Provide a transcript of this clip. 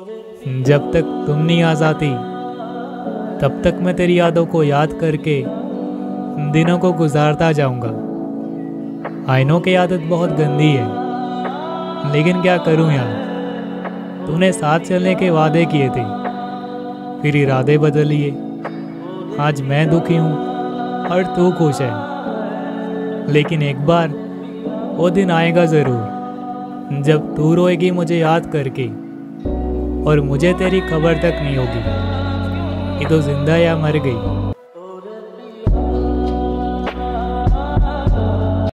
जब तक तुम नहीं आ जाती तब तक मैं तेरी यादों को याद करके दिनों को गुजारता जाऊंगा। आई नो कि आदत बहुत गंदी है, लेकिन क्या करूं यार, तूने साथ चलने के वादे किए थे, फिर इरादे बदल लिए। आज मैं दुखी हूँ और तू खुश है, लेकिन एक बार वो दिन आएगा ज़रूर जब तू रोएगी मुझे याद करके और मुझे तेरी खबर तक नहीं होगी कि तू जिंदा या मर गई।